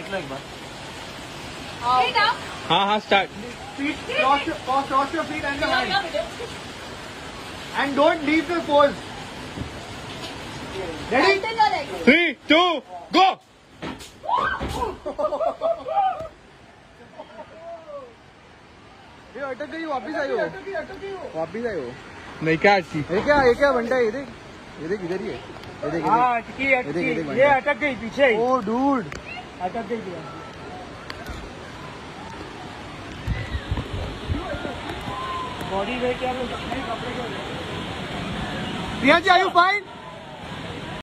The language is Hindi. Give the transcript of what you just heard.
हाथ लो एक बार। हाँ हाँ start. Feet, cross your feet and your hands. And don't leave the pose. Ready? 3, 2, go. ये अटक गई, वापिस आई हो। वापिस आई हो। नहीं क्या अच्छी। ये क्या बनता है? ये देख इधर ही है। ये देख ये अटक गई पीछे। ओ डूड, अटक गई। बॉडी वेट क्या? Priya ji, are you fine?